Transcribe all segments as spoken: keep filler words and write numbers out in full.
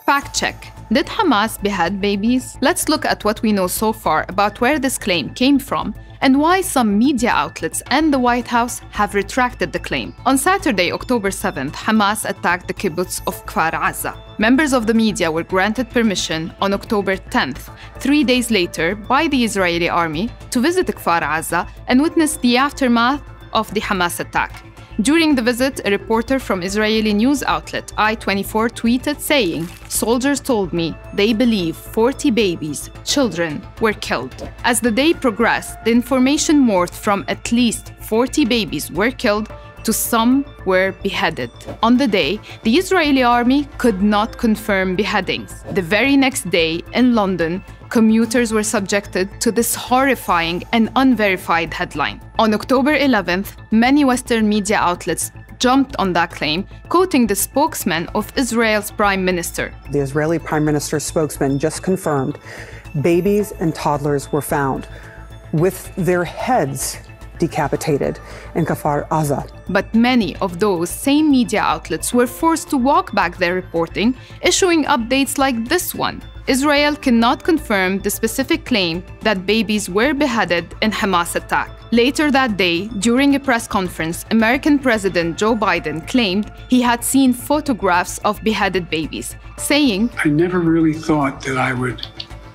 Fact check. Did Hamas behead babies? Let's look at what we know so far about where this claim came from and why some media outlets and the White House have retracted the claim. On Saturday, October seventh, Hamas attacked the kibbutz of Kfar Aza. Members of the media were granted permission on October tenth, three days later, by the Israeli army to visit Kfar Aza and witness the aftermath of the Hamas attack. During the visit, a reporter from Israeli news outlet I twenty-four tweeted saying, "Soldiers told me they believe forty babies, children, were killed." As the day progressed, the information morphed from at least forty babies were killed to some were beheaded. On the day, the Israeli army could not confirm beheadings. The very next day, in London, commuters were subjected to this horrifying and unverified headline. On October eleventh, many Western media outlets jumped on that claim, quoting the spokesman of Israel's prime minister. The Israeli prime minister's spokesman just confirmed babies and toddlers were found with their heads decapitated in Kfar Aza. But many of those same media outlets were forced to walk back their reporting, issuing updates like this one. Israel cannot confirm the specific claim that babies were beheaded in Hamas attack. Later that day, during a press conference, American President Joe Biden claimed he had seen photographs of beheaded babies, saying, "I never really thought that I would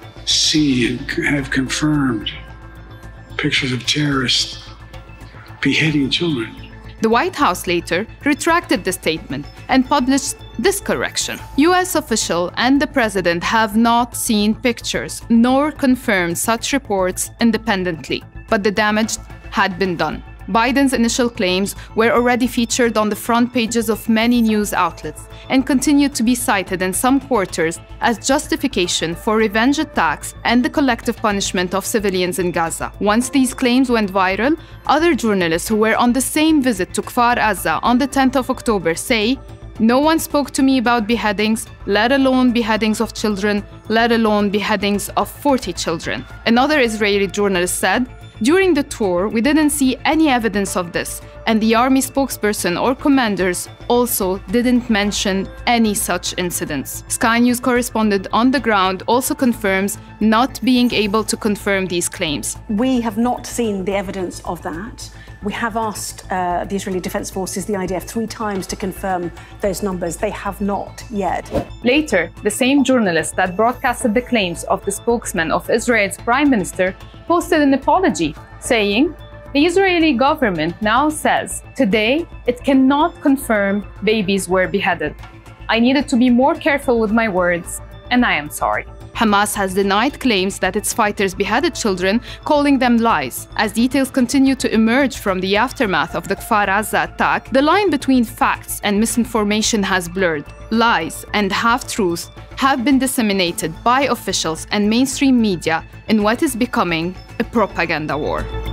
see and have confirmed pictures of terrorists beheading children." The White House later retracted the statement and published this correction. U S officials and the president have not seen pictures nor confirmed such reports independently, but the damage had been done. Biden's initial claims were already featured on the front pages of many news outlets and continued to be cited in some quarters as justification for revenge attacks and the collective punishment of civilians in Gaza. Once these claims went viral, other journalists who were on the same visit to Kfar Aza on the tenth of October say, "No one spoke to me about beheadings, let alone beheadings of children, let alone beheadings of forty children." Another Israeli journalist said, "During the tour, we didn't see any evidence of this, and the army spokesperson or commanders also didn't mention any such incidents." Sky News correspondent on the ground also confirms not being able to confirm these claims. We have not seen the evidence of that. We have asked uh, the Israeli Defense Forces, the I D F, three times to confirm those numbers. They have not yet. Later, the same journalist that broadcasted the claims of the spokesman of Israel's prime minister posted an apology, saying, "The Israeli government now says today it cannot confirm babies were beheaded. I needed to be more careful with my words, and I am sorry." Hamas has denied claims that its fighters beheaded children, calling them lies. As details continue to emerge from the aftermath of the Kfar Aza attack, the line between facts and misinformation has blurred. Lies and half-truths have been disseminated by officials and mainstream media in what is becoming a propaganda war.